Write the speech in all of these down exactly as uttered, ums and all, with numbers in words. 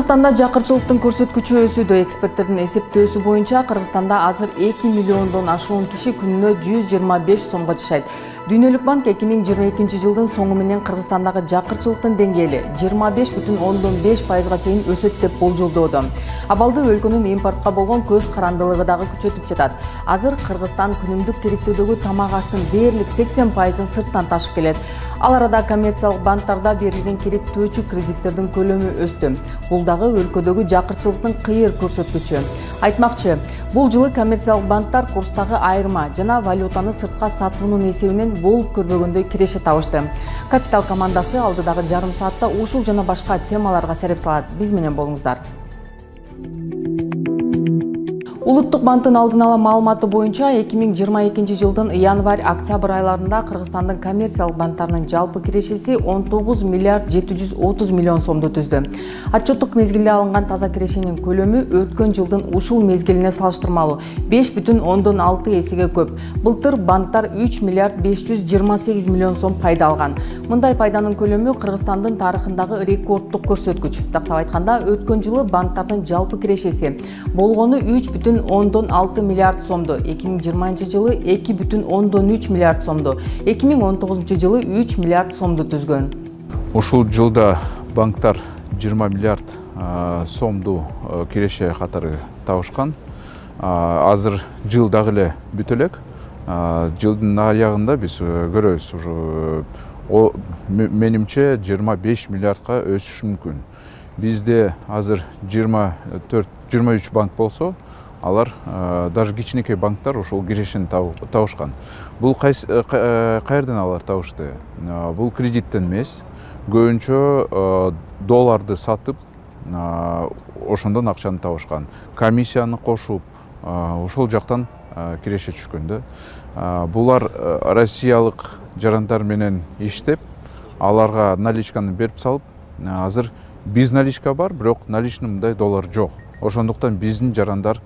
Кыргызстанда жакырчылыктын көрсөткүчү өсүүдө. Эксперттердин эсептөөсү боюнча Кыргызстанда азыр эки миллиондон ашуун киши күнүнө жүз жыйырма беш сомго жашайт. Дүйнөлүк банк эки миң жыйырма экинчи жылдын соңу менен Кыргызстандагы жакырчылыктын деңгээли жыйырма беш бүтүн ондон беш пайызга чейин өсөт деп болжолдоодо. Абалды өлкөнүн импортко болгон көз карандылыгы дагы күчөтүп жатат. Азыр Кыргызстан күнүмдүк керектөөдөгү тамак аштын дээрлик сексен пайызын сырттан ташып келет. Ал арада коммерциялык банктарда берилген керектөөчү кредиттердин көлөмү өстү. Бул дагы өлкөдөгү жакырчылыктын кыйыр көрсөткүчү. Айтмакчы, бул жылы коммерциялык банктар курстагы айырма жана валютаны сыртка сатуунун эсебинен болуп көрбөгөндөй киреше табышты. Капитал командасы алдыдагы жарым саатта ушул жана башка темаларга сереп салат. Биз менен болуңуздар. Улуттук банктын алдын ала маалыматы боюнча эки миң жыйырма экинчи жылдын январь-октябрь айларында Кыргызстандын коммерциялык банктарынын жалпы кирешеси он тогуз миллиард жети жүз отуз миллион сомду түздү. Отчеттук мезгилде алынган таза кирешенин көлөмү өткөн жылдын ушул мезгилине салыштырмалуу беш бүтүн ондон алты эсеге көп. Былтыр банктар үч миллиард беш жүз жыйырма сегиз миллион сом пайда алган. Мындай пайданын көлөмү Кыргызстандын тарыхындагы рекорддук көрсөткүч. Тактап айтканда, өткөн жылы банктардын жалпы кирешеси болгону үч бүтүн ондон алты миллиард сомду, эки миң жыйырманчы жылы эки бүтүн ондон үч миллиард сомду, эки миң он тогузунчу жылы үч миллиард сомду түзгөн. Ушул жылда банктар жыйырма миллиард сомду киреше катары табышкан. Азыр жыл дагы эле бүтө элек. Жылдын аягында биз көрөбүз, ушу менимче жыйырма беш миллиардка өсүшү мүмкүн. Бизде азыр жыйырма төрт жыйырма үч банк болсо, алар даже кичинекей банктар ошол кирешени табышкан. Бул каерден алар табышты? Бул кредиттен эмес, көбүнчө долларды сатып, ошондон акчаны табышкан. Комиссияны кошуп, ошол жактан киреше түшкөн. Булар россиялык жарандар менен иштеп, аларга наличканы берип салып, азыр биз наличка бар, бирок наличный мындай доллар жок. Ошондуктан биздин жарандар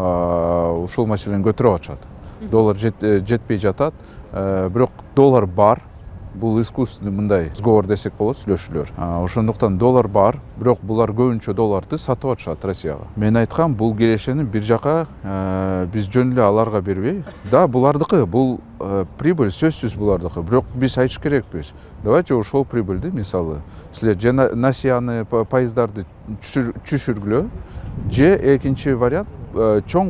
ушул маселени көтөрүп атышат. Доллар жетпей жатат, бирок доллар бар. Бул искусственный мындай сговор десек болот, сүйлөшүүлөр. Ошондуктан доллар бар, бирок булар көбүнчө долларды сатып атышат Россияга. Мен айткам, бул кирешени бир жака биз жөн эле аларга бербей, да, булардыкы, бул прибыль сөзсүз булардыкы, бирок биз айтыш керекпиз. Давайте ошол прибыльди, мисалы, силер же насияны, пайыздарды түшүргүлө, же экинчи вариант чоң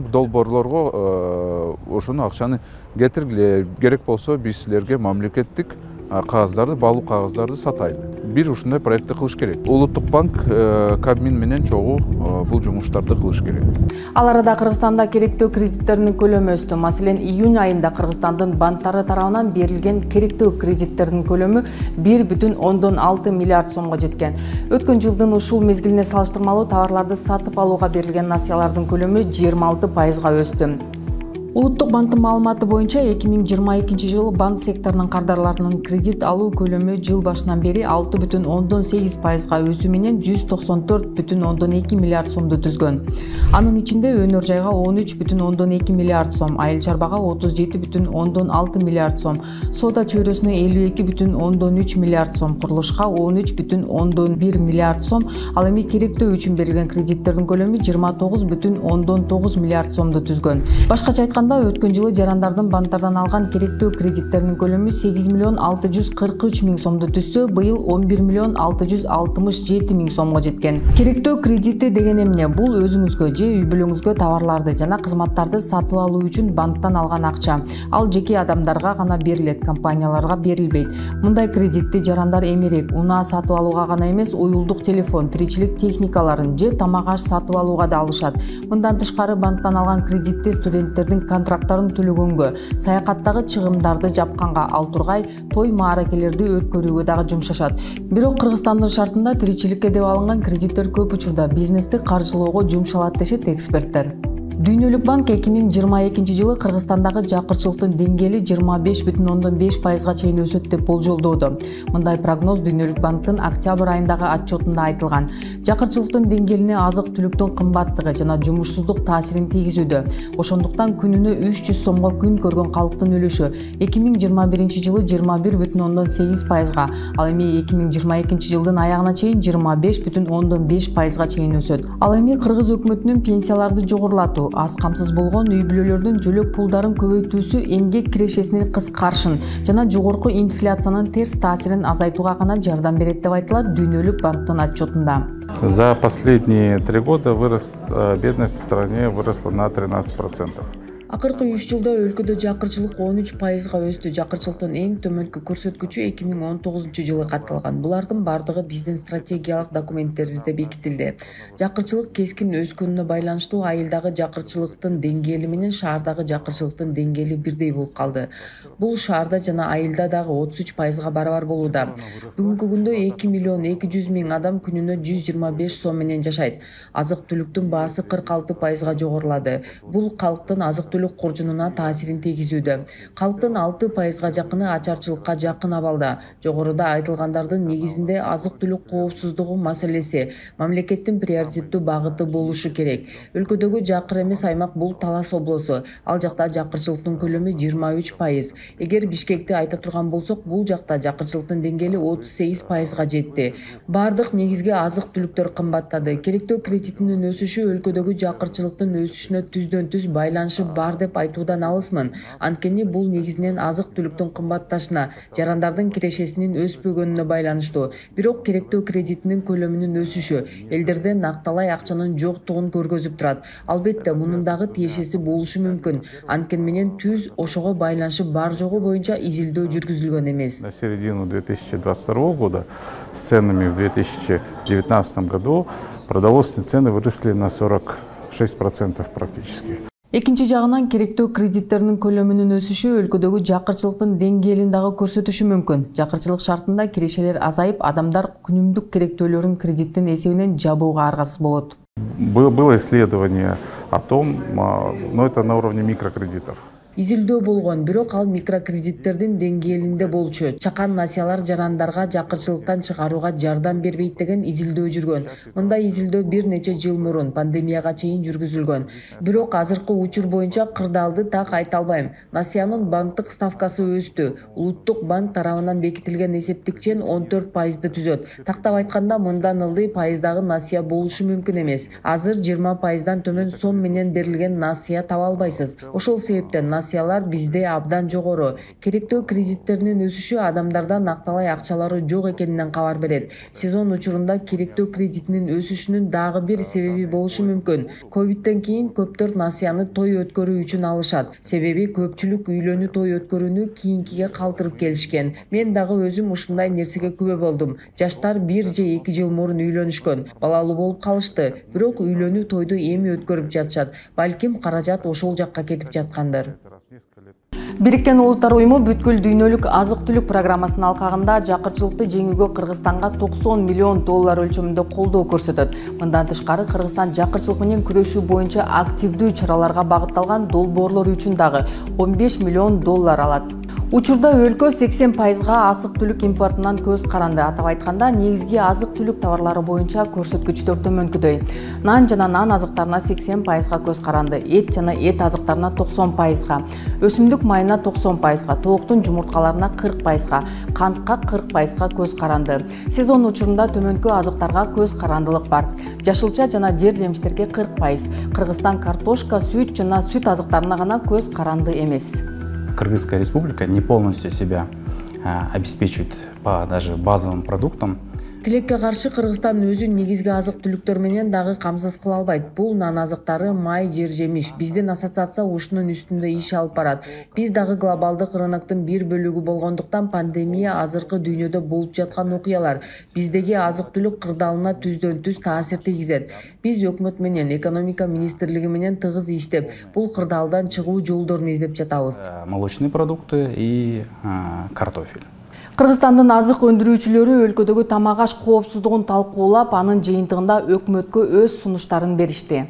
долбоорлорго ошону акчаны кетиргиле. Керек болсо биз силерге мамлекеттик кагаздарды, баалуу кагаздарды сатайлы. Бир ушундай проектти кылыш керек. Улуттук банк Кабмин менен чогуу бул жумуштарды кылыш керек. Ал арада Кыргызстанда керектөө кредиттердин көлөмү өстү. Маселен, июнь айында Кыргызстандын банктары тарабынан берилген керектөө кредиттердин көлөмү бир бүтүн ондон алты миллиард сомго жеткен. Өткөн жылдын ушул мезгилине салыштырмалуу товарларды сатып алууга берилген насыялардын көлөмү жыйырма алты пайызга өстү. Улуттук банктын маалыматы боюнча эки миң жыйырма экинчи жылы банк секторунун кардарларынын кредит алуу көлөмү жыл башынан бери алты бүтүн ондон сегиз пайызга өсүү менен жүз токсон төрт бүтүн ондон эки миллиард сомду түзгөн. Анын ичинде өнөр жайга он үч бүтүн ондон эки миллиард сом, айыл чарбага отуз жети бүтүн ондон алты миллиард сом, соода чөйрөсүнө элүү эки бүтүн ондон үч миллиард сом, курулушка он үч бүтүн ондон бир миллиард сом, ал эми керектөө үчүн берилген кредиттердин көлөмү жыйырма тогуз бүтүн ондон тогуз миллиард сомду түзгөн. Башкача айтканда, өткөн жылы жарандардын банктардан алган керектөө кредиттердин көлөмү сегиз миллион алты жүз кырк үч миң сомду түзсө, быйыл он бир миллион алты жүз алтымыш жети миң сомго жеткен. Керектөө кредити деген эмне? Бул өзүңүзгө же үй бүлөңүзгө товарларды жана кызматтарды сатып алуу үчүн банктан алган акча. Ал жеке адамдарга гана берилет, компанияларга берилбейт. Мындай кредитти жарандар эмерек, унаа сатып алууга гана эмес, уюлдук телефон, тиричилик техникаларын же тамак аш сатып алууга да алышат. Мындан тышкары, банктан алган кредитти студенттердин контракттарын төлөгөнгө, саякаттагы чыгымдарды жапканга, ал тургай той мааракелерди өткөрүүгө дагы жумшашат. Бирок Кыргызстандын шартында тиричиликке деп алынган кредиттер көп учурда бизнести каржылоого жумшалат дешет эксперттер. Дүйнөлүк банк эки миң жыйырма экинчи жылы Кыргызстандагы жакырчылыктын деңгээли жыйырма беш бүтүн ондон беш пайызга чейин өсөт деп болжолдоодо. Мындай прогноз Дүйнөлүк банктын октябрь айындагы отчетунда айтылган. Жакырчылыктын деңгээлине азык-түлүктүн кымбаттыгы жана жумушсуздук таасирин тийгизүүдө. Ошондуктан күнүнө үч жүз сомго күн көргөн калктын үлүшү эки миң жыйырма биринчи жылы жыйырма бир бүтүн ондон сегиз пайызга, ал эми эки миң жыйырма экинчи жылдын аягына чейин жыйырма беш бүтүн ондон беш пайызга чейин өсөт. Ал эми Кыргыз өкмөтүнүн пенсияларды жогорулатуу, аз камсыз болгон үй бүлөлөрдүн жөлөк пулдарын көбөйтүүсү эмгек кирешесинин кыскарышын жана жогорку инфляциянын терс таасирин азайтууга гана жардам берет деп айтылат Дүйнөлүк банктын отчетунда. За последние три года вырос, бедность в стране выросла на тринадцать процентов. Акыркы үч жылда өлкөдө жакырчылык он үч пайызга өстү. Жакырчылыктын эң төмөнкү көрсөткүчү эки миң он тогузунчу жылы катталган. Булардын бардыгы биздин стратегиялык документтерибизде бекитилди. Жакырчылык кескин өскөнүнө байланыштуу айылдагы жакырчылыктын деңгээли менен шаардагы жакырчылыктын деңгээли бирдей болуп калды. Бул шаарда жана айылда дагы отуз үч пайызга барабар болууда. Бүгүнкү күндө эки миллион эки жүз миң адам күнүнө жүз жыйырма беш сом менен жашайт. Азык-түлүктүн баасы кырк алты пайызга жогорулады. Бул калктын азык түлүк куржунуна таасирин тийгизүүдө. Калктын алты пайызга жакыны ачарчылыкка жакын абалда. Жогоруда айтылгандардын негизинде азык-түлүк коопсуздугу маселеси мамлекеттин приоритеттүү багыты болушу керек. Өлкөдөгү жакыр эмес аймак бул Талас облусу. Ал жакта жакырчылыктын көлөмү жыйырма үч пайыз. Эгер Бишкекти айта турган болсок, бул жакта жакырчылыктын деңгээли отуз сегиз пайызга жетти. Бардык негизги азык-түлүктөр кымбаттады. Керектөө кредитинин өсүшү өлкөдөгү жакырчылыктын өсүшүнө түздөн түз байланышы бар деп айтуудан алысмын. Анткени бул негизинен азык-түлүктүн кымбатташына, жарандардын кирешесинин өспөгөнүнө байланыштуу. Бирок керектөө кредитинин көлөмүнүн өсүшү элдерде накталай акчанын жоктугун көргөзүп турат. Албетте мунун дагы тиешеси болушу мүмкүн. Анткени менен түз ошого байланышы бар жогу боюнча изилдөө жүргүзүлгөн эмес. На середину две тысячи двадцать второго года с ценами в две тысячи девятнадцатом году продовольственные цены выросли на сорок шесть процентов практически. Экинчи жагынан керектөө кредиттеринин көлөмүнүн өсүшү өлкөдөгү жакырчылыктын деңгээлин дагы көрсөтүшү мүмкүн. Жакырчылык шартында кирешелер азайып, адамдар күнүмдүк керектөөлөрүн кредиттин эсебинен жабууга аргасыз болот. Было исследование о том, но это на уровне микрокредитов. Изилдөө болгон, бирок ал микрокредиттердин деңгээлинде болчу. Чакан насыялар жарандарга жакырчылыктан чыгарууга жардам бербейт деген изилдөө жүргөн. Мындай изилдөө бир нече жыл мурун пандемияга чейин жүргүзүлгөн. Бирок азыркы учур боюнча кырдаалды так айта албайм. Насыянын банктык ставкасы өстү. Улуттук банк тарабынан бекитилген эсептик чен он төрт пайызды түзөт. Тактап айтканда мындан ылдый пайыздагы насыя болушу мүмкүн эмес. Азыр жыйырма пайыздан төмөн сом менен берилген насыя таба албайсыз. Ошол себептен насыялар бизде абдан жогору. Керектөө кредиттеринин өсүшү адамдардан накталай акчалары жок экенинен кабар берет. Сезон учурунда керектөө кредитинин өсүшүнүн дагы бир себеби болушу мүмкүн. Ковидтен кийин көптөр насыяны той өткөрүү үчүн алышат. Себеби көпчүлүк үйлөнүү той өткөрүүнү кийинкиге калтырып келишкен. Мен дагы өзүм ушундай нерсеге күбө болдум. Жаштар бир же эки жыл мурун үйлөнүшкөн, балалуу болуп калышты. Бирок үйлөнүү тойду эми өткөрүп жатышат. Балким каражат ошол жакка кетип жаткандыр. Бириккен Улуттар уюму бүткүл дүйнөлүк азык-түлүк программасынын алкагында жакырчылыкты жеңүүгө Кыргызстанга токсон миллион доллар өлчөмүндө колдоо көрсөтөт. Мындан тышкары Кыргызстан жакырчылык менен күрөшүү боюнча активдүү чараларга багытталган долбоорлор үчүн дагы он беш миллион доллар алат. Учурда өлкө сексен пайызга азык-түлүк импортунан көз каранды. Атап айтканда, негизги азык-түлүк товарлары боюнча көрсөткүчтөр төмөнкүдөй. Нан жана нан азыктарына сексен пайызга көз каранды, эт жана эт азыктарына токсон пайызга, өсүмдүк майына токсон пайызга, тооктун жумурткаларына кырк пайызга, кантка кырк пайызга көз каранды. Сезон учурунда төмөнкү азыктарга көз карандылык бар. Жашылча жана жер жемиштерге кырк пайыз. Кыргызстан картошка, сүт жана сүт азыктарына гана көз каранды эмес. Кыргызская республика не полностью себя а, обеспечивает по даже базовым продуктам. Тилекке каршы Кыргызстан өзү негизги азык-түлүктөр менен дагы камсыз кыла албайт. Бул нан азыктары, май, жер жемиш. Биздин ассоциация ушунун үстүндө иш алып барат. Биз дагы глобалдык рыноктун бир бөлүгү болгондуктан пандемия азыркы дүйнөдө болуп жаткан окуялар биздеги азык-түлүк кырдаалына түздөн түз таасир тийгизет. Биз өкмөт менен, экономика министрлиги менен тыгыз иштеп, бул кырдаалдан чыгуу жолдорун издеп жатабыз. Молочные продукты и а, картофель. Кыргызстандын азык өндүрүүчүлөрү өлкөдөгү тамак аш коопсуздугун талкуулап, анын жыйынтыгында өкмөткө өз сунуштарын беришти.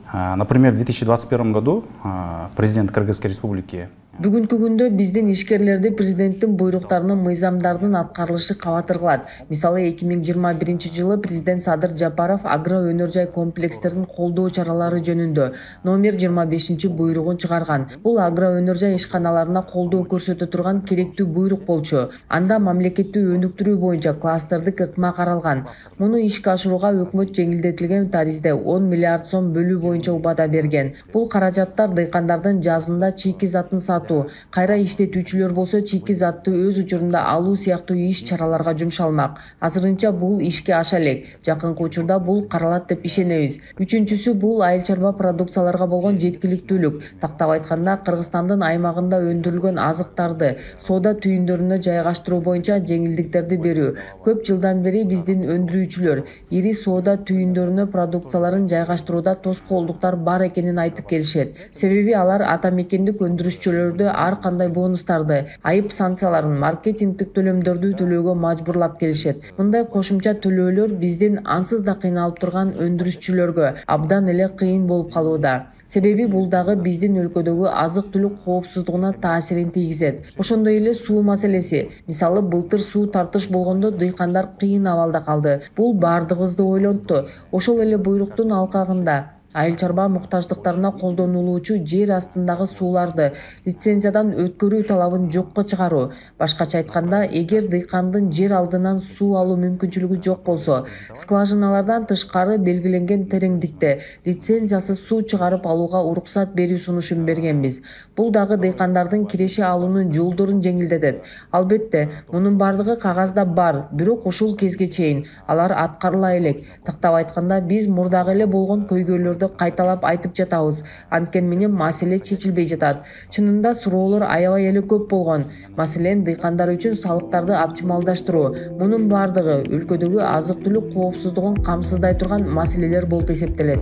Например, в две тысячи двадцать первом году президент Кыргызской республики Бүгүнкү күндө биздин ишкерлерди президенттин буйруктарынын мыйзамдардын аткарылышы кабатыр кылат. Мисалы эки миң жыйырма биринчи жылы президент Садыр Жапаров агро өнөр жай комплекстерин колдоо чаралары жөнүндө номер жыйырма бешинчи буйругун чыгарган. Бул агро өнөр жай ишканаларына колдоо көрсөтө турган керектүү буйрук болчу. Анда мамлекеттүү өнүктүрүү боюнча кластердик ыкма каралган. Муну ишке ашырууга өкмөт жеңилдетилген таризде он миллиард сом бөлүү боюнча убада берген. Бул каражаттар дыйкандардын жазында чийки затын сатуу, кайра иштетүүчүлөр болсо чийки затты өз учурунда алуу сыяктуу иш чараларга жумшалмак. Азырынча бул ишке аша элек. Жакынкы учурда бул каралат деп ишенебиз. Үчүнчүсү бул айыл чарба продукцияларга болгон жеткиликтүүлүк. Тактап айтканда, Кыргызстандын аймагында өндүрүлгөн азыктарды соода түйүндөрүнө жайгаштыруу боюнча жеңилдиктерди берүү. Көп жылдан бери биздин өндүрүүчүлөр ири соода түйүндөрүнө продукцияларын жайгаштырууда тоскоолдуктар бар экенин айтып келишет. Себеби алар ата мекендик өндүрүшчүлөр ар кандай бонустарды, айып санкцияларын, маркетингдик төлөмдөрдү төлөөгө мажбурлап келишет. Мындай кошумча төлөөлөр биздин ансыз да кыйналып турган өндүрүшчүлөргө абдан эле кыйын болуп калууда. Себеби бул дагы биздин өлкөдөгү азык-түлүк коопсуздугуна таасирин тийгизет. Ошондой эле суу маселеси. Мисалы, былтыр суу тартыш болгондо дыйкандар кыйын абалда калды. Бул бардыгыбызды ойлонтту. Ошол эле буйруктун алкагында айыл чарба муктаждыктарына колдонулуучу жер астындагы сууларды лицензиядан өткөрүү талабын жокко чыгаруу. Башкача айтканда, эгер дыйкандын жер алдынан суу алуу мүмкүнчүлүгү жок болсо, скважиналардан тышкары белгиленген тереңдикте лицензиясыз суу чыгарып алууга уруксат берүү сунушун бергенбиз. Бул дагы дыйкандардын киреше алуунун жолдорун жеңилдетет. Албетте, мунун бардыгы кагазда бар, бирок ушул кезге чейин алар аткарыла элек. Тактап айтканда, биз мурдагы эле болгон көйгөйлөрдү кайталап айтып жатабыз. Анткени менен маселе чечилбей жатат. Чынында суроолор аябай эле көп болгон. Маселен, дыйкандар үчүн салыктарды оптималдаштыруу. Мунун бардыгы өлкөдөгү азык-түлүк коопсуздугун камсыздай турган маселелер болуп эсептелет.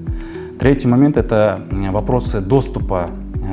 Третий момент — это вопросы доступа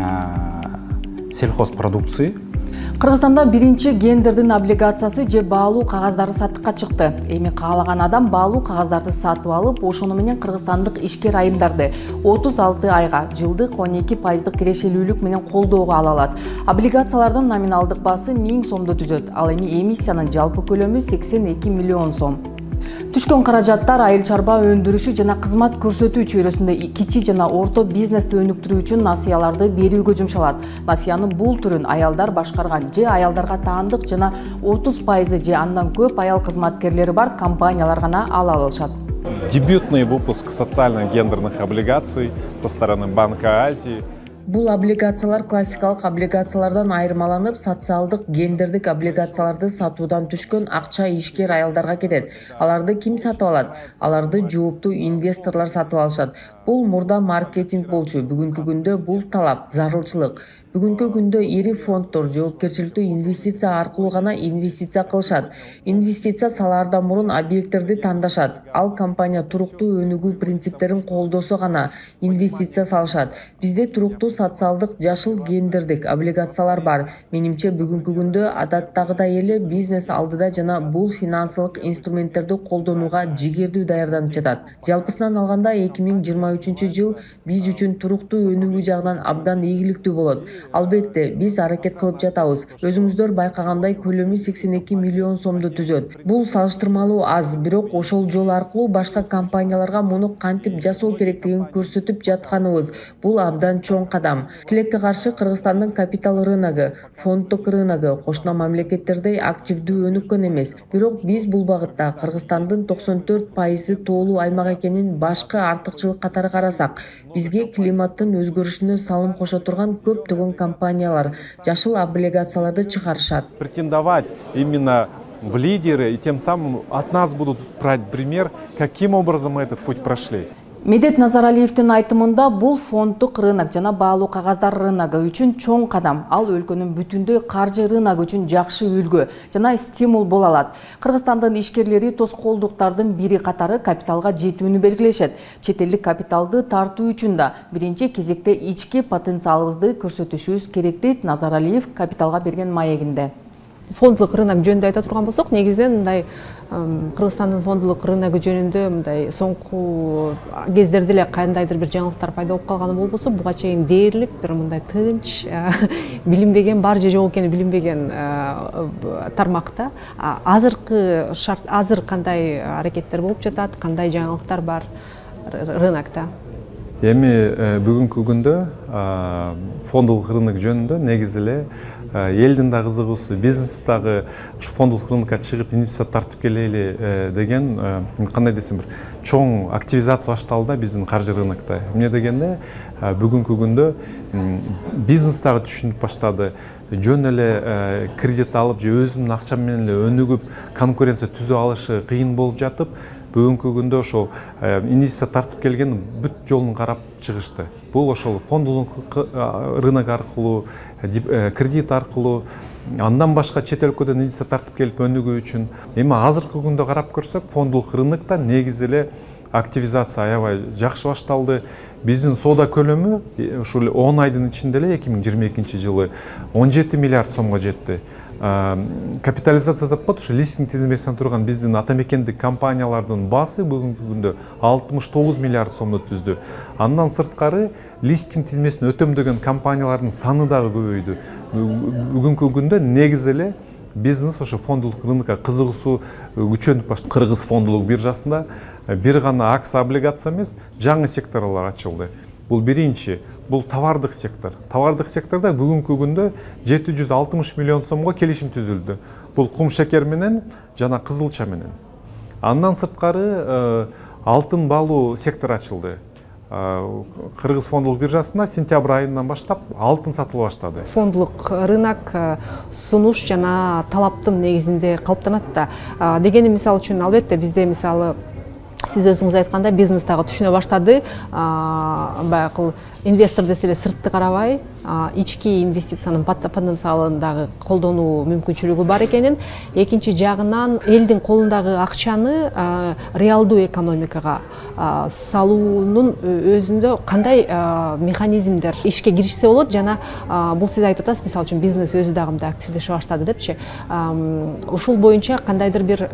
сельхозпродукции. Кыргызстанда биринчи гендердин облигациясы же баалуу кагаздары сатыкка чыкты. Эми каалаган адам баалуу кагаздарды сатып алып, ошону менен кыргызстандык ишкер айымдарды отуз алты айга жылдык он эки пайыздык кирешелүүлүк менен колдоого ала алат. Облигациялардын номиналдык баасы миң сомду түзөт. Ал эми эмиссиянын жалпы көлөмү сексен эки миллион сом. Түшкөн каражаттар айыл чарба өндүрүшү жана кызмат көрсөтүү чөйрөсүндө кичи жана орто бизнести өнүктүрүү үчүн насыяларды берүүгө жумшалат. Насыянын бул түрүн аялдар башкарган же аялдарга таандык жана отуз пайызы же андан көп аял кызматкерлери бар компаниялар гана ала алышат. Дебютный выпуск социально-гендерных облигаций со стороны Банка Азии. Бул облигациялар классикалык облигациялардан айырмаланып, социалдык гендердик облигацияларды сатуудан түшкөн акча ишкер аялдарга кетет. Аларды ким сатып алат? Аларды жооптуу инвесторлор сатып алышат. Бул мурда маркетинг болчу. Бүгүнкү күндө бул талап, зарылчылык. Бүгүнкү күндө ири фонддор жоопкерчиликтүү инвестиция аркылуу гана инвестиция кылышат. Инвестиция салаардан мурун объекттерди тандашат. Ал компания туруктуу өнүгүү принциптерин колдосо гана инвестиция салышат. Бизде туруктуу социалдык жашыл гендердик облигациялар бар. Менимче бүгүнкү күндө адаттагыдай эле бизнес алдыда жана бул финансылык инструменттерди колдонууга жигердүү даярданып жатат. Жалпысынан алганда эки миң жыйырма үчүнчү жыл биз үчүн туруктуу өнүгүү жагынан абдан ийгиликтүү болот. Албетте, биз аракет кылып жатабыз. Өзүңүздөр байкагандай көлөмү сексен эки миллион сомду түзөт. Бул салыштырмалуу аз, бирок ошол жол аркылуу башка компанияларга муну кантип жасоо керектигин көрсөтүп жатканыбыз. Бул абдан чоң кадам. Тилекке каршы Кыргызстандын капитал рыногу, фонддук рыногу кошуна мамлекеттердей активдүү өнүккөн эмес. Бирок биз бул багытта Кыргызстандын токсон төрт пайызы тоолуу аймак экенин башкы артыкчылык катары карасак, бизге климаттын өзгөрүшүнө салым кошо турган көптөгөн компаниялар жашыл облигацияларды чыгарышат. Претендовать именно в лидеры, и тем самым от нас будут брать пример, каким образом мы этот путь прошли. Медет Назаралиевдин айтымында бул фонддук рынок жана баалуу кагаздар рыногу үчүн чоң кадам. Ал өлкөнүн бүтүндөй каржы рыногу үчүн жакшы үлгү жана стимул боло алат. Кыргызстандын ишкерлери тоскоолдуктардын бири катары капиталга жетүүнү белгилешет. Чет элдик капиталды тартуу үчүн да биринчи кезекте ички потенциалыбызды көрсөтүшүбүз керек дейт Назаралиев капиталга берген маегинде. фондулук рынок жөнүндө айта турган болсок, негизинен мындай Кыргызстандын фондулук рыногу жөнүндө мындай соңку кездерде эле кандайдыр бир жаңылыктар пайда болуп калганы болбосо, буга чейин дээрлик бир мындай тынч, билинбеген, бар же жок экени билинбеген тармакта. Азыркы шарт, азыр кандай аракеттер болуп жатат, кандай жаңылыктар бар рынокто? Эми бүгүнкү күндө фондулук рынок жөнүндө негизи эле элдин да кызыгуусу, бизнес дагы фондулук рынокко чыгып инвестиция тартып келели деген кандай десем бир чоң активизация башталды биздин каржы рынокто. Эмне дегенде бүгүнкү күндө бизнес дагы түшүнүп баштады. Жөн эле кредит алып же өзүнүн акчам менен эле өнүгүп конкуренция түзө алышы кыйын болуп жатып, бүгүнкү күндө ошол инвестиция тартып келген бүт жолун карап чыгышты. Бул ошол фондулук рынок аркылуу, кредит аркылуу, андан башка чет өлкөдөн инвестиция тартып келип өнүгүү үчүн. Эми азыркы күндө карап көрсөк, фондулук рынокто негизи эле активизация аябай жакшы башталды. Биздин соода көлөмү ушул он айдын ичинде эле эки миң жыйырма экинчи жылы он жети миллиард сомго жетти. Капитализация деп коет, ушу листинг тизмесинде турган биздин ата мекендик компаниялардын баасы бүгүнкү күндө алтымыш тогуз миллиард сомду түздү. Андан сырткары листинг тизмесин өтөмдөгөн компаниялардын саны дагы көбөйдү. Бүгүнкү күндө негизи эле бизнес ошо фондулук рынокко кызыгуусу күчөнүп баштады. Кыргыз фондулук биржасында бир гана акция, облигация эмес, жаңы секторлор ачылды. Бул биринчи, бул товардык сектор. Товардык секторда бүгүнкү күндө жети жүз алтымыш миллион сомго келишим түзүлдү. Бул кум шекер менен жана кызылча менен. Андан сырткары алтын балуу сектор ачылды. Кыргыз фондулук биржасында сентябрь айынан баштап алтын сатыла баштады. Фондулук рынок сунуш жана талаптын негизинде калыптанат да. Дегени мисалы үчүн албетте бизде мисалы сиз өзүңүз айткандай бизнес дагы түшүнө баштады. Баягы инвестор десе эле сыртты карабай, ички инвестициянын потенциалын дагы колдонуу мүмкүнчүлүгү бар экенин, экинчи жагынан элдин колундагы акчаны реалдуу экономикага салуунун өзүндө кандай механизмдер ишке киришсе болот, жана бул сиз айтып атасыз, мисалы үчүн бизнес өзү дагы мындай активдеше баштады депчи. Ушул боюнча кандайдыр бир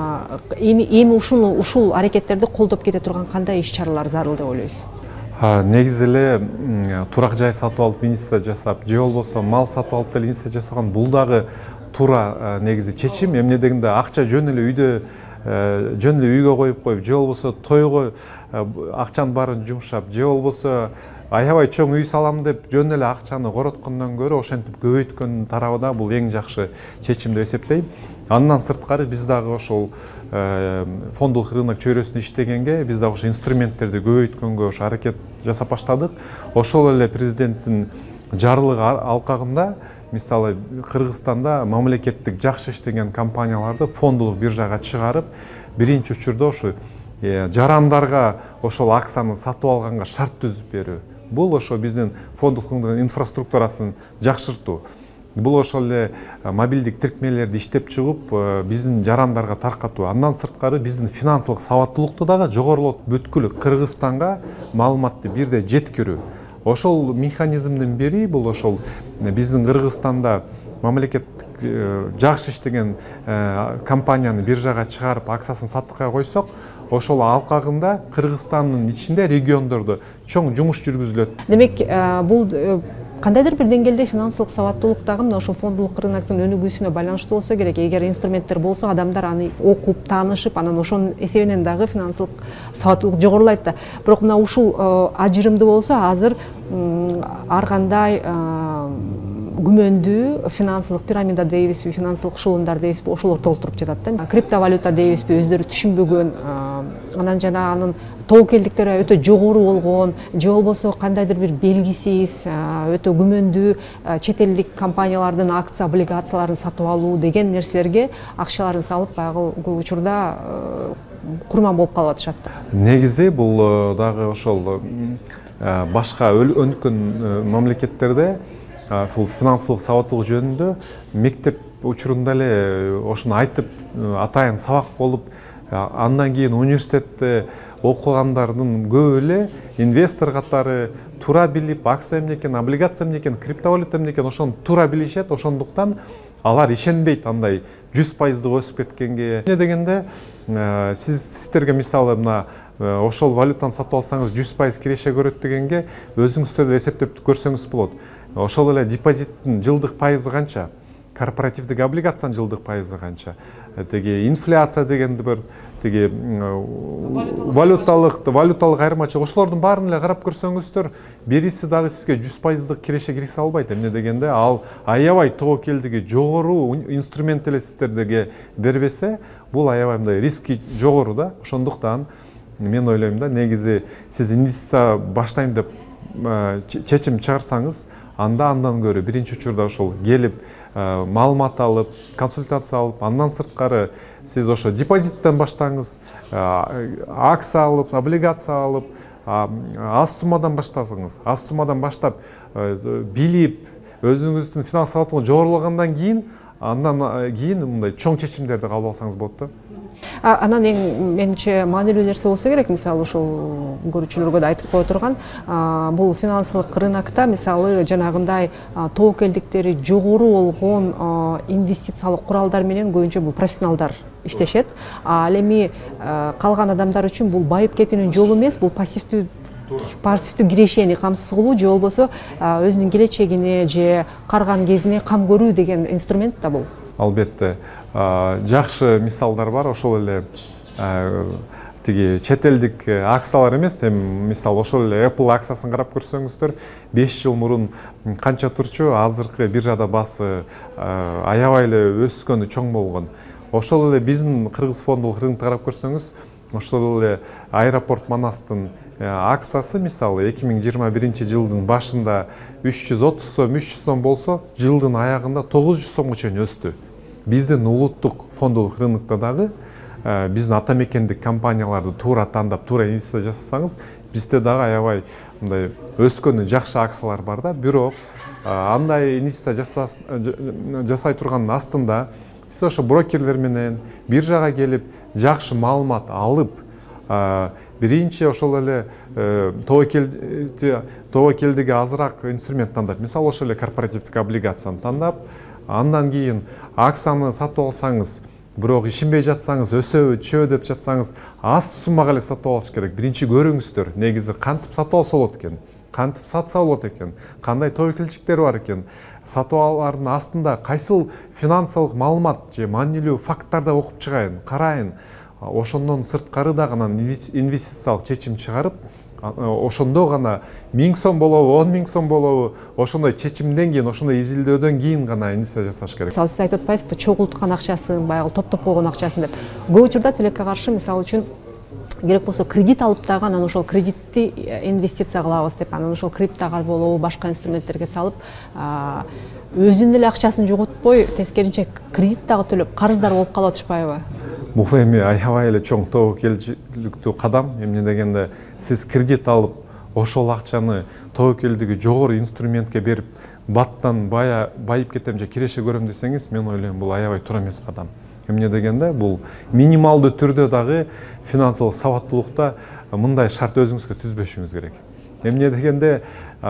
эми ушуну ушул аракеттерди колдоп кете турган кандай иш чаралар зарыл деп ойлойсуз? Негизи эле турак жай сатып алып инвестиция жасап, же болбосо мал сатып алып деле инвестиция жасаган, бул дагы туура негизи чечим. Эмне дегенде акча жөн эле үйдө жөн эле үйгө коюп коюп, же болбосо тойго акчанын баарын жумшап, же болбосо аябай чоң үй салам деп жөн эле акчаны короткондон көрө ошентип көбөйткөн тарабы да бул эң жакшы чечим деп эсептейм. Андан сырткары биз дагы ошол фондулук рынок чөйрөсүндө иштегенге, биз дагы ошо инструменттерди көбөйткөнгө ошо аракет жасап баштадык. Ошол эле президенттин жарлыгы алкагында мисалы Кыргызстанда мамлекеттик жакшы иштеген компанияларды фондулук биржага чыгарып, биринчи учурда ошо жарандарга ошол акцияны сатып алганга шарт түзүп берүү. Бул ошо биздин фондулук инфраструктурасын жакшыртуу. Бул ошол эле мобилдик тиркмелерди иштеп чыгып, биздин жарандарга таркатуу. Андан сырткары биздин финансылык сабаттуулукту дагы жогорулатып, бүткүл Кыргызстанга маалыматты бирде жеткирүү. Ошол механизмдин бири бул ошол биздин Кыргызстанда мамлекеттик жакшы иштеген компанияны биржага чыгарып, акциясын саттыкка койсок, ошол алкагында Кыргызстандын ичинде региондордо чоң жумуш жүргүзүлөт. Демек, бул кандайдыр бир деңгээлде финансылык сабаттуулук дагы мына ошол фондулук рыноктун өнүгүүсүнө байланыштуу болсо керек. Эгер инструменттер болсо, адамдар аны окуп, таанышып, анан ошонун эсебинен дагы финансылык сабаттуулук жогорулайт да. Бирок мына ушул ажырымды болсо, азыр ар кандай күмөндүү финансылык пирамида дейбизби, финансылык ушулундар дейбизби, ошолор толтуруп жатат да. Криптовалюта дейбизби, өздөрү түшүнбөгөн, анан жана анын тобокелдиктери өтө жогору болгон, же болбосо кандайдыр бир белгисиз, өтө күмөндүү чет элдик компаниялардын акция, облигацияларын сатып алуу деген нерселерге акчаларын салып, баягы көп учурда курман болуп калып атышат. Негизи бул дагы ошол башка өнүккөн мамлекеттерде финансылык сабаттуулук жөнүндө мектеп учурунда эле ошону айтып, атайын сабак болуп, андан кийин университетте окугандардын көбү эле инвестор катары туура билип, акция эмне экен, облигация эмне экен, криптовалюта эмне экен, ошону туура билишет. Ошондуктан алар ишенбейт андай жүз пайыздык өсүп кеткенге. Эмне дегенде сиз сиздерге мисалы мына ошол валютаны сатып алсаңыз жүз пайыз киреше көрөт дегенге өзүңүздөр эле эсептеп көрсөңүз болот. Ошол эле депозиттин жылдык пайызы канча? Корпоративдик облигациянын жылдык пайызы канча? Теги инфляция дегенди бир теги валюталык валюталык айырмачылык ошолордун баарын эле карап көрсөңүздөр бириси дагы сизге жүз пайыздык киреше киргизе албайт. Эмне дегенде ал аябай тобокелдиги жогору инструмент эле сиздерге бербесе, бул аябай мындай риски жогору да. Ошондуктан мен ойлойм да, негизи сиз инвестиция баштайм деп чечим чыгарсаңыз, анда андан көрө биринчи учурда ошол келип маалымат алып, консультация алып, андан сырткары сиз ошо депозиттен баштаңыз, акция алып, облигация алып, аз суммадан баштасаңыз, аз суммадан баштап билип, өзүңүздүн финанс сабаттуулугу жогорулагандан кийин, андан кийин мындай чоң чечимдерди кабыл алсаңыз болот да. Анан эң менимче маанилүү нерсе болсо керек, мисалы ушул көрүүчүлөргө да айтып кое турган, бул финансылык рынокто мисалы жанагындай тобокелдиктери жогору болгон инвестициялык куралдар менен көбүнчө бул профессионалдар иштешет. Ал эми калган адамдар үчүн бул байып кетүүнүн жолу эмес, бул пассивдүү пассивдүү кирешени камсыз кылуу же болбосо өзүнүн келечегине же карган кезине кам көрүү деген инструмент да бул. Албетте жакшы мисалдар бар. Ошол эле тиги чет элдик акциялар эмес, эми мисалы ошол эле Apple акциясын карап көрсөңүздөр, беш жыл мурун канча турчу, азыркы биржада баасы аябай эле өскөнү чоң болгон. Ошол эле биздин кыргыз фондулук рынокто карап көрсөңүз, ошол эле Аэропорт Манастын акциясы мисалы эки миң жыйырма биринчи жылдын башында үч жүз отуз сом, үч жүз сом болсо, жылдын аягында тогуз жүз сомго чейин өстү. Биздин улуттук фондулук рынокто дагы биздин ата мекендик компанияларды туура тандап, туура инвестиция жасасаңыз, бизде дагы аябай мындай өскөнү жакшы акциялар бар да. Бирок андай инвестиция жасай тургандын астында сиз ошо брокерлер менен биржага келип, жакшы маалымат алып, биринчи ошол эле тобокелдиги азыраак инструмент тандап, мисалы ошол эле корпоративдик облигацияны тандап, андан кийин акцияны сатып алсаңыз, бирок ишенбей жатсаңыз, өсөбү, түшөбү деп жатсаңыз, аз суммага эле сатып алыш керек. Биринчи көрүңүздөр, негизи кантип сатып алса болот экен, кантип сатса болот экен, кандай тобокелчиктер бар экен, сатып алардын астында кайсыл финансылык маалымат же маанилүү факттарды окуп чыгайын, карайын. Ошондон сырткары да гана инвестициялык чечим чыгарып, ошондо гана миң сом болобу, он миң сом болобу, ошондой чечимден кийин, ошондой изилдөөдөн кийин гана инвестиция жасаш керек. Мисалы, сиз айтып атпайсызбы, чогулткан акчасын, баягы топтоп койгон акчасын деп. Көп учурда тилекке каршы, мисалы үчүн керек болсо кредит алып дагы анан ошол кредитти инвестиция кылабыз деп, анан ошол криптага болобу, башка инструменттерге салып, өзүнүн эле акчасын жоготпой, тескеринче кредит дагы төлөп, карыздар болуп калып атышпайбы? Бул эми аябай эле чоң тобокелчиликтүү кадам. Эмне дегенде, сиз кредит алып, ошол акчаны тобокелдиги жогору инструментке берип, баттан бая байып кетем же киреше көрөм десеңиз, мен ойлойм, бул аябай туура эмес кадам. Эмне дегенде, бул минималдуу түрдө дагы финансылык сабаттуулукта мындай шарт өзүңүзгө түзбөшүңүз керек. Эмне дегенде,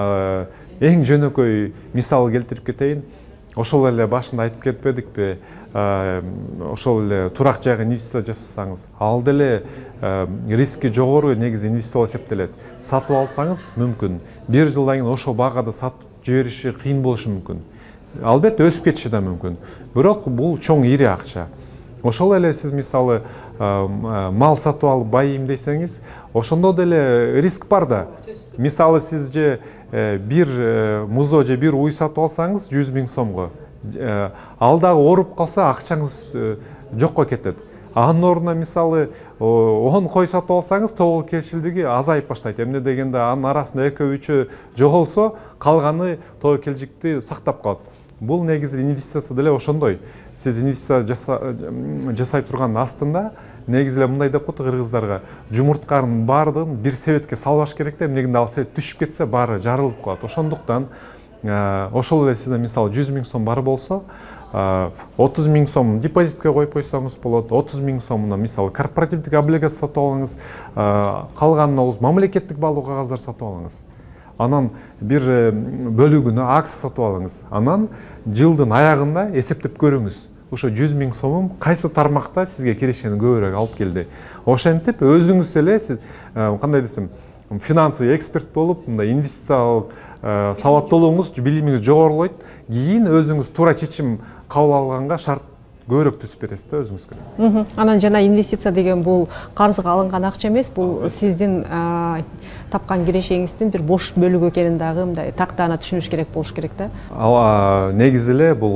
эң жөнөкөй мисал келтирип кетейин. Ошол эле башында айтып кетпедикпи? Ошол эле турак жайга инвестиция жасасаңыз, ал деле риски жогору негизи инвестиция эсептелет. Сатып алсаңыз мүмкүн, бир жылдан кийин ошол багада сатып жибериши кыйын болушу мүмкүн. Албетте өсүп кетиши да мүмкүн. Бирок бул чоң ири акча. Ошол эле сиз мисалы мал сатып алып байыйм десеңиз, ошондо деле риск бар да. Мисалы сиз же бир музо же бир уй сатып алсаңыз жүз миң сомго, ал дагы ооруп калса акчаңыз жокко кетет. Анын ордуна мисалы он кой сатып алсаңыз, тобокелчилдиги азайып баштайт. Эмне дегенде, анын арасында экөө үчөө жоголсо, калганы тобокелчиликти сактап калат. Бул негизи инвестиция деле ошондой. Сиз инвестиция жасай турган астында негизи эле мындай деп коет кыргыздарга, жумуртканын баардыгын бир себетке салбаш керек да, эмне дегенде ал себет түшүп кетсе, баары жарылып калат. Ошондуктан ошол эле сизде мисалы жүз миң сом бар болсо, отуз миң сом депозитке коюп койсоңуз болот, отуз миң сомуна мисалы корпоративдик облигация сатып алыңыз, калганына мамлекеттик баалуу кагаздар сатып алыңыз. Анан бир бөлүгүнө акция сатып алыңыз. Анан жылдын аягында эсептеп көрүңүз. Ошо жүз миң сомум кайсы тармакта сизге кирешени көбүрөөк алып келди. Ошентип өзүңүз эле сиз кандай десем, финансовый эксперт болуп, мындай инвестициялык сабаттуулугуңуз, билимиңиз жогорулойт. Кийин өзүңүз туура чечим кабыл алганга шарт көбүрөөк түзүп бересиз да өзүңүзгө. Анан жана инвестиция деген бул карызга алынган акча эмес, бул сиздин тапкан кирешеңиздин бир бош бөлүгү экенин дагы мындай тактаана түшүнүш керек болуш керек да. Ал негизи эле бул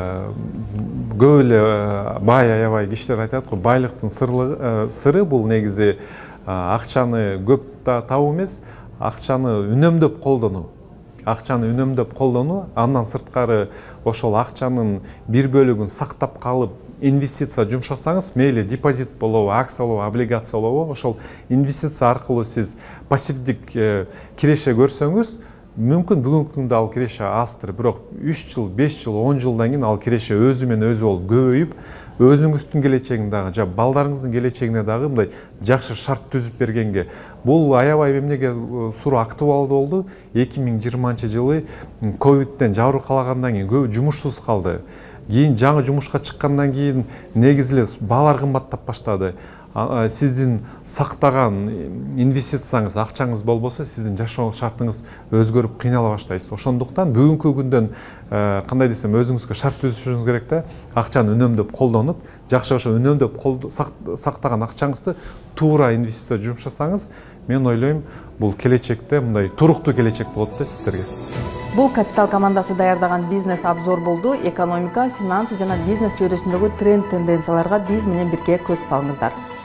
көп эле бай аябай кишилер айтат го, байлыктын сыры бул негизи акчаны көп табуу эмес, акчаны үнөмдөп колдонуу. Акчаны үнөмдөп колдонуу, андан сырткары ошол акчанын бир бөлүгүн сактап калып, инвестиция жумшасаңыз, мейли депозит болобу, акция болобу, облигация болобу, ошол инвестиция аркылуу сиз пассивдик киреше көрсөңүз, мүмкүн бүгүнкү күндө ал киреше аздыр, бирок үч жыл, беш жыл, он жылдан кийин ал киреше өзү менен өзү болуп көбөйүп, өзүңүздүн келечегиңе дагы, жана балдарыңыздын келечегине дагы мындай жакшы шарт түзүп бергенге, бул аябай эмнеге суроо актуалдуу болду. эки миң жыйырманчы жылы ковидтен жабыркалагандан кийин көбү жумушсуз калды. Кийин жаңы жумушка чыккандан кийин негизи эле баалар кымбаттап баштады. Сиздин сактаган инвестицияңыз, акчаңыз болбосо, сиздин жашоо шартыңыз өзгөрүп кыйнала баштайсыз. Ошондуктан бүгүнкү күндөн кандай десем, өзүңүзгө шарт түзүшүңүз керек да, акчаны үнөмдөп колдонуп, жакшы ошо үнөмдөп сактаган акчаңызды туура инвестиция жумшасаңыз, мен ойлойм, бул келечекте мындай туруктуу келечек болот да сиздерге. Бул Капитал командасы даярдаган бизнес обзор болду. Экономика, финансы жана бизнес чөйрөсүндөгү тренд тенденцияларга биз менен бирге көз салыңыздар.